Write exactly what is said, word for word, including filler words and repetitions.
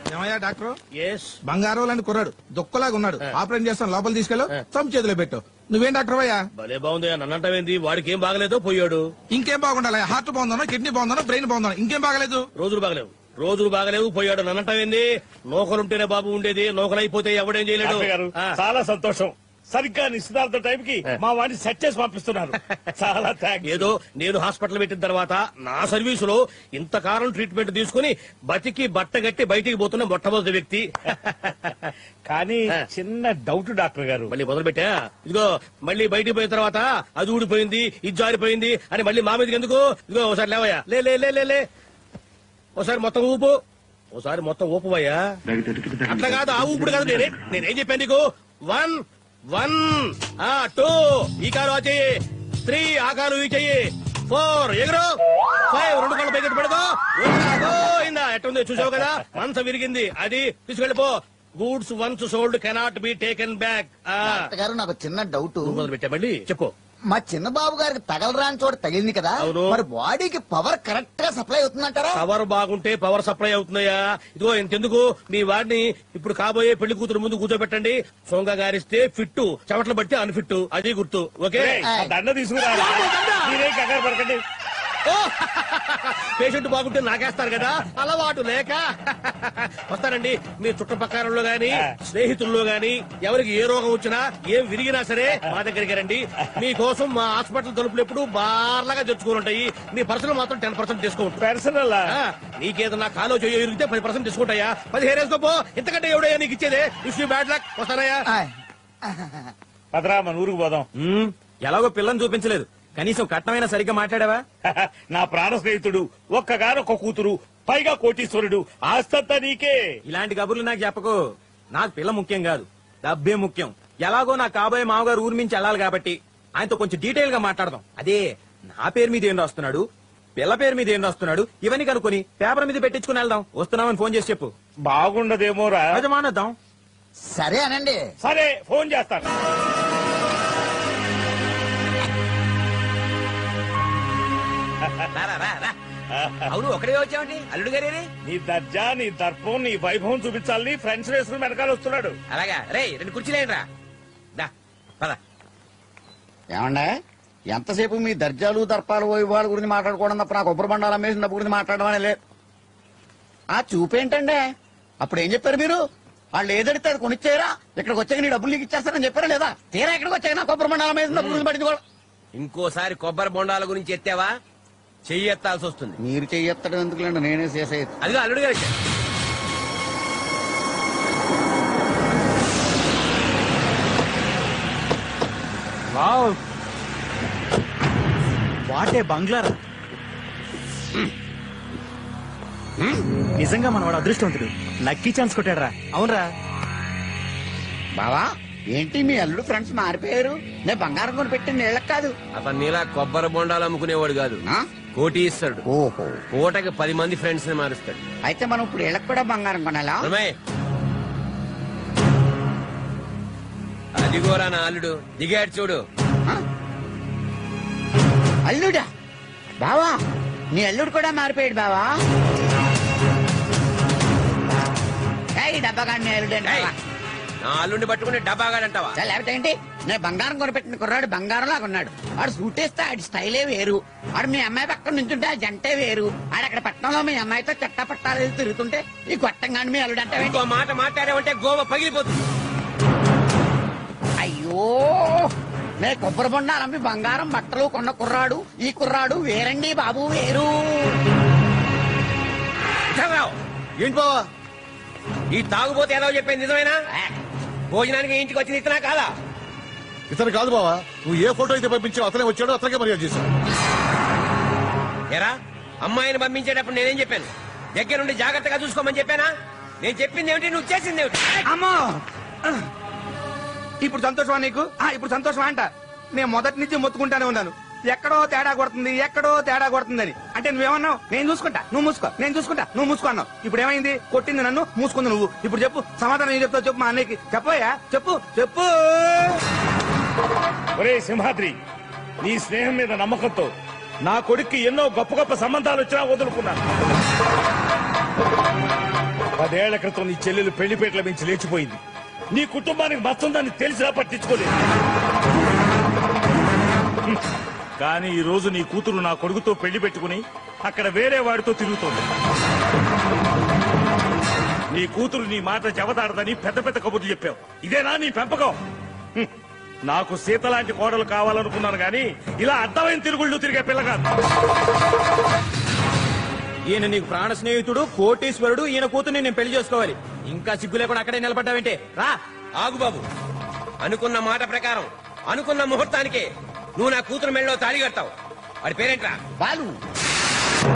ఏమయ్యా doctor? Yes. బంగారం లాంటి కుర్రాడు దుక్కలాగా ఉన్నాడు. ఆపరేషన్ చేస్తాను, లోపల తీసుకెళ్ళు, తమ చేతిలో పెట్టు. నువ్వేం డాక్టర్ అయ్యా? భలే బాగుంది. నన్నంటావేంది? వాడికి ఏం బాగలేదో పోయాడు. ఇంకేం బాగుండాలి? హార్ట్ బాగుందనో, కిడ్నీ బాగుందనో, బ్రెయిన్ బాగుందనో, ఇంకేం బాగలేదు? రోజులు బాగలేవు, రోజులు బాగలేవు, పోయాడు. నన్నంటావేంది? నౌకలుంటేనే బాబు ఉండేది, నౌకలైపోతే ఎవడేం చేయలేడు. చాలా సంతోషం. సరిగ్గా నిశ్చితార్థం టైం కి మా వాడిని సెట్ చేసి పంపిస్తున్నారు. చాలా థాంక్స్. ఏదో నేను హాస్పిటల్ పెట్టిన తర్వాత నా సర్వీసులో ఇంతకాలం ట్రీట్మెంట్ తీసుకుని బతికి బట్టగట్టి బయటికి పోతున్న మొట్టమొదటి వ్యక్తి. కానీ చిన్న డౌట్ డాక్టర్ గారు. మళ్ళీ మొదలు పెట్టా. ఇదిగో మళ్ళీ బయటికి పోయిన తర్వాత అది ఊడిపోయింది, ఇది జారిపోయింది అని మళ్ళీ మా మీదకి ఎందుకు? ఇదిగో ఒకసారి లేవయ్యా, లే లే లే లే ఒకసారి మొత్తం ఊపు, ఒకసారి మొత్తం ఊపువయ్యా. అట్లా కాదు, ఆ ఊపుడు కాదు. నేనే నేనేం చెప్పాను నీకు? వన్ వన్ ఆ టూ ఈ కాలు ఆ చెయ్యి, త్రీ ఆ కాలు ఈ చెయ్యి, ఫోర్ ఎగురు, ఫైవ్ రెండు కాళ్ళు పైకి పడుకో. ఇందా ఎట్టుంది చూసావు కదా, మనసు విరిగింది, అది తీసుకెళ్ళిపో. Goods once sold cannot be taken back. గారు నాకు చిన్న డౌట్. మొదలు పెట్టా, మళ్ళీ చెప్పు. మా చిన్న బాబు గారికి తగలరాని చోట తగిలింది కదా, మరి బాడీకి పవర్ కరెక్ట్ గా సప్లై అవుతుందంటారా? పవర్ బాగుంటే పవర్ సప్లై అవుతున్నాయా? ఇదిగో ఇంతెందుకు, మీ వాడిని ఇప్పుడు కాబోయే పెళ్లి కూతురు ముందు కూర్చోబెట్టండి. సొంగ గారిస్తే ఫిట్టు, చెమటలు బట్టి అన్ఫిట్టు, అది గుర్తు. ఓకే, దండ తీసుకురా. మీరే కంగారు పడకండి. పేషెంట్ బాగుంటే నాకేస్తారు కదా, అలవాటు లేక. వస్తానండి. మీ చుట్టుపక్కలలో గాని స్నేహితుల్లో గాని ఎవరికి ఏ రోగం వచ్చినా ఏం విరిగినా సరే మా దగ్గరికి రండి. మీకోసం మా హాస్పిటల్ తలుపులు ఎప్పుడు బార్లాగా తెచ్చుకుని ఉంటాయి. మీ పర్సనల్ మాత్రం టెన్ పర్సెంట్ డిస్కౌంట్. పర్సనల్ నీకేదన్నా కాలో చెయ్యో ఇరిగితే పది పర్సెంట్ డిస్కౌంట్ అయ్యా. పదిహేను వేసుకోపో, ఇంతకంటే ఎవడయ్యా నీకు ఇచ్చేదే? Issue bad luck. వస్తానయ్యా. పదరా మన ఊరికి పోదాం. ఎలాగో పిల్లని చూపించలేదు, కనీసం కట్నమైనా సరిగ్గా మాట్లాడావా? నా ప్రాణ స్నేహితుడు, ఒక్కగానొక్క కూతురు, పైగా కోటీశ్వరుడు, ఆస్తంతా నీకే. ఇలాంటి కబుర్లు నాకు చెప్పకు. నాకు పిల్ల ముఖ్యం కాదు, డబ్బే ముఖ్యం. ఎలాగో నా కాబోయే మామగారు ఊరి నుంచి వెళ్ళాలి కాబట్టి ఆయనతో కొంచెం డీటెయిల్ గా మాట్లాడదాం. అదే నా పేరు మీద ఏం రాస్తున్నాడు, పిల్ల పేరు మీద ఏం రాస్తున్నాడు, ఇవన్నీ కనుక్కొని పేపర్ మీద పెట్టించుకుని వెళ్దాం. వస్తున్నామని ఫోన్ చేసి చెప్పు. బాగుండదేమోరా? మానేద్దాం. సరే అనండి. సరే, ఫోన్ చేస్తాను. అవును, ఒకడే వచ్చావండి అల్లుడు గారి? నీ దర్జా, నీ దర్పం, నీ వైభవం చూపించాలని ఫ్రెండ్స్ వేసుకుని వెనకాల వస్తున్నాడు. అలాగా రే, రెండు కుర్చీలేండి రా. ఏమండే, ఎంతసేపు మీ దర్జాలు దర్పాలు వైభవాల గురించి మాట్లాడుకోవడం తప్ప నాకు కొబ్బరి బండాలు అమ్మేసిన డబ్బు గురించి మాట్లాడడం అనే లేదు. ఆ చూపేంటండే, అప్పుడు ఏం చెప్పారు మీరు? వాళ్ళు ఏదడితే అది కొనిచ్చారా? ఇక్కడికి వచ్చాక నీ డబ్బులు నీకు ఇచ్చేస్తారని చెప్పారా లేదా? తీరా ఇక్కడికి వచ్చాక నా కొబ్బరి బండాలు అమ్మేసిన డబ్బు గురించి పట్టించుకోవడం. ఇంకోసారి కొబ్బరి బొండాల గురించి ఎత్తావా చెయ్యెత్తాల్సి వస్తుంది. మీరు చెయ్యెత్తడం ఎందుకులేండి, నేనే చేసేది. అదిగో అల్లుడు గారు. వాటే బంగ్లారా. నిజంగా మనవాడు అదృష్టవంతుడు, లక్కీ ఛాన్స్ కొట్టాడరా. అవునరా బావా, ఏంటి మీ అల్లుడు ఫ్రెండ్స్ మారిపోయారు? నేను బంగారం కొని పెట్టిన నీళ్ళకి కాదు. అతను నీలా కొబ్బరి బొండాలు అమ్ముకునేవాడు కాదు, కోటీశ్వరుడు. ఓహో, పూటకి పది మంది ఫ్రెండ్స్ ని మారుస్తాడు. అయితే మనం ఇప్పుడు ఇళ్ళకి కూడా బంగారం కొనాలా? అదిగోరా నా అల్లుడు దిగాడు చూడు. అల్లుడా? బావా, నీ అల్లుడు కూడా మారిపోయాడు బావా. డబ్బాగాడిని అల్లుడండి. నా అల్లుడిని పట్టుకుని డబ్బాగాడంటావా? లేకపోతే ఏంటి, నేను బంగారం కొనిపెట్టిన కుర్రాడు బంగారం లాగా ఉన్నాడు. ఆడు సూట్ వేస్తే ఆడి స్టైలే వేరు. ఆడు మీ అమ్మాయి పక్కన నుంచుంటే ఆ జంటే వేరు. ఆడ అక్కడ పట్టణంలో మీ అమ్మాయితో చట్టా పట్టాలు తిరుగుతుంటే ఈ కొట్టంగాని మీ అల్లుడు అంటే ఇంకో మాట మాట్లాడావంటే గోవ పగిలిపోతుంది. అయ్యో, నే కొబ్బరి బొండాలమ్మి బంగారం బట్టలు కొన్న కుర్రాడు ఈ కుర్రాడు వేరండి బాబు, వేరు. ఏంటి బావా ఈ తాగుపోతే ఏదో చెప్పేది నిజమేనా? భోజనానికి ఇంటికి వచ్చింది ఇతనా కాదా? ఇతను కాదు బావా, నువ్వు ఏ ఫోటో అయితే పంపించావు అతనే వచ్చాడు, అతనికే మర్యాద చేశాడు. ఎరా, అమ్మాయిని పంపించేటప్పుడు నేనేం చెప్పాను? దగ్గర నుండి జాగ్రత్తగా చూసుకోమని చెప్పానా? నేను చెప్పింది ఏమిటి, నువ్వు చేసింది ఏమిటి? అమ్మో, ఇప్పుడు సంతోషమా నీకు? ఇప్పుడు సంతోషమా అంట. నేను మొదటి నుంచి మొత్తుకుంటానే ఉన్నాను, ఎక్కడో తేడా కొడుతుంది, ఎక్కడో తేడా కొడుతుందని. అంటే నువ్వేమన్నావు? నేను చూసుకుంటా, నువ్వు మూసుకో, నేను చూసుకుంటా, నువ్వు మూసుకో అన్నావు. ఇప్పుడు ఏమైంది? కొట్టింది నన్ను, మూసుకుంది నువ్వు. ఇప్పుడు చెప్పు, సమాధానం ఏం చెప్తావు చెప్పు మా అన్నయ్యకి. చెప్పయ్యా, చెప్పు చెప్పు. ఒరే సింహాద్రి, నీ స్నేహం మీద నమ్మకంతో నా కొడుక్కి ఎన్నో గొప్ప గొప్ప సంబంధాలు వచ్చినా వదులుకున్నాను. పదేళ్ల క్రితం నీ చెల్లెలు పెళ్లిపేటల మించి లేచిపోయింది. నీ కుటుంబానికి మస్తుందని తెలిసినా పట్టించుకోలేదు. హ్మ్. కానీ ఈ రోజు నీ కూతురు నా కొడుకుతో పెళ్లి పెట్టుకుని అక్కడ వేరే వాడితో తిరుగుతోంది. నీ కూతురు నీ మాట చెవతాడదని పెద్ద పెద్ద కబుర్లు చెప్పావు. ఇదేనా నీ పెంపకం? హ్మ్. నాకు సీత లాంటి కోడలు కావాలనుకున్నాను గాని ఇలా అర్థమైన తిరుగుళ్ళు తిరిగే పిల్ల కాదు. ఈయన నీకు ప్రాణ స్నేహితుడు, కోటీశ్వరుడు. ఈయన కూతుర్ని నేను పెళ్లి చేసుకోవాలి. ఇంకా సిగ్గు లేకుండా అక్కడే నిలబడ్డావేంటే? రా. ఆగు బాబు, అనుకున్న మాట ప్రకారం అనుకున్న ముహూర్తానికే నువ్వు నా కూతురు మెళ్ళలో తాళి కడతావు. వాడి పేరేంట్రా? బాలు